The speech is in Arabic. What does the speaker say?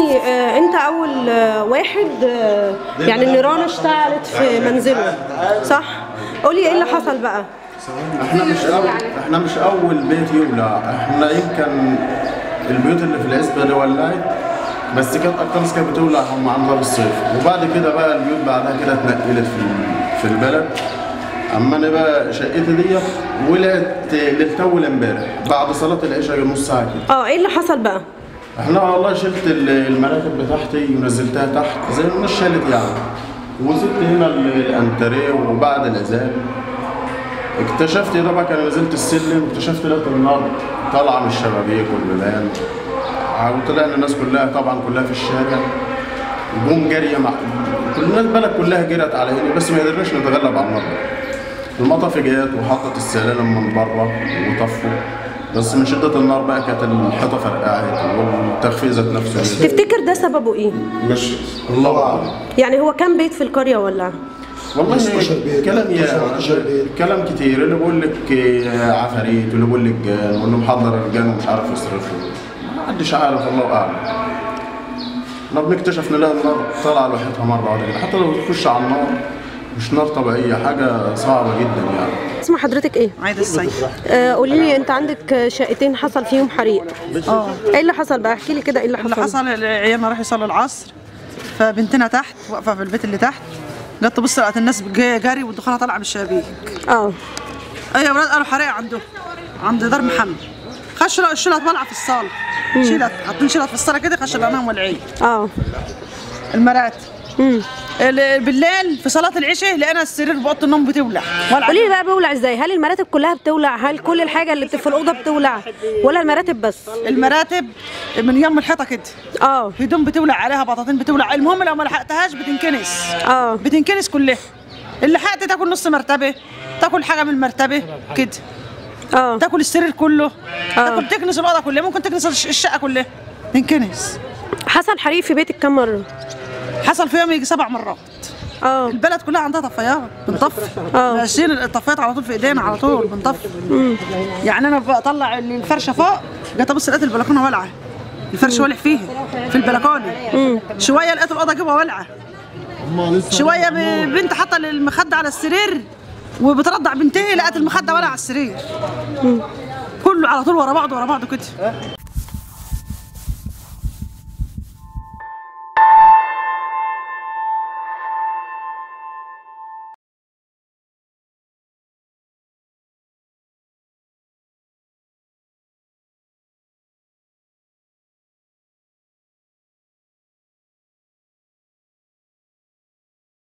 لي انت اول واحد يعني النيران اشتعلت في منزله، صح؟ قولي ايه اللي حصل بقى؟ احنا مش اول بيت يولع، احنا يمكن البيوت اللي في العزبه دي ولعت، بس كانت اكتر ناس كانت بتولع هم عند باب الصيف، وبعد كده بقى البيوت بعدها كده اتنقلت في البلد. اما انا بقى شقتي دي ولعت للتول امبارح بعد صلاه العشاء بنص ساعه كده. ايه اللي حصل بقى؟ احنا والله شلت المراكب بتاعتي ونزلتها تحت زي ما شالت يعني، وزدت هنا الانتريه، وبعد الاذان اكتشفت ده بقى، كان نزلت السلم اكتشفت لقيت النار طالعه من الشبابيك والبيبان، وطلعنا الناس كلها طبعا كلها في الشارع، جم جاريه مع كل الناس، البلد كلها جرت على هنا، بس ما قدرناش نتغلب على النار. المطافي جت وحطت السلالم من بره وطفوا، بس من شده النار بقى كانت الحيطه فرقعت والتخفيق ذات نفسه. تفتكر ده سببه ايه؟ مش الله اعلم. يعني هو كام بيت في القريه ولا؟ والله كلام كتير، اللي بيقول لك عفاريت واللي بيقول لك جان واللي محضر الجان ومش عارف يصرفه، ما حدش عارف، الله اعلم. احنا بنكتشف نلاقي النار طالعه لوحدها مره واحده كده، حتى لو تخش على النار مش نار طبيعيه، حاجه صعبه جدا يعني. اسم حضرتك ايه؟ عايده السيد. قولي لي انت عندك شقتين حصل فيهم حريق. ايه اللي حصل بقى؟ احكي لي كده ايه اللي حصل. اللي حصل عيالنا راحوا يصلوا العصر، فبنتنا تحت واقفه في البيت اللي تحت، جت تبص لقت الناس جري والدخانه طالعه من الشبابيك. ايوه يا ولاد قالوا حريق عند دار محمد. خشوا الشيلة طالعه في الصاله، شيلت حاطين شيلة في الصاله كده، خشوا لقيناها مولعين. المراتب بالليل في صلاه العشاء لقينا السرير باوضه النوم بتولع. قولي لي بقى بيولع ازاي؟ هل المراتب كلها بتولع؟ هل كل الحاجه اللي في الاوضه بتولع ولا المراتب بس؟ المراتب من يوم الحيطه كده هدوم بتولع عليها، بطاطين بتولع، المهم لو ما لحقتهاش بتنكنس. بتنكنس كلها. اللي لحقت تاكل نص مرتبه، تاكل حاجه من المرتبه كده، تاكل السرير كله، تاكل تكنس الاوضه كلها، ممكن تكنس الشقه كلها تنكنس. حصل حريق في بيتك كم مره؟ حصل في يوم يجي 7 مرات. البلد كلها عندها طفايات بنطفي، ماشيين الطفايات على طول في ايدينا، على طول بنطفي. يعني انا بطلع الفرشه فوق، جيت ابص لقيت البلكونه ولعه، الفرش ولع فيها في البلكونه. شويه لقيت الاوضه جوه ولعه، شويه بنت حاطه المخده على السرير وبترضع بنتها، لقيت المخده ولع على السرير. كله على طول ورا بعضه كده.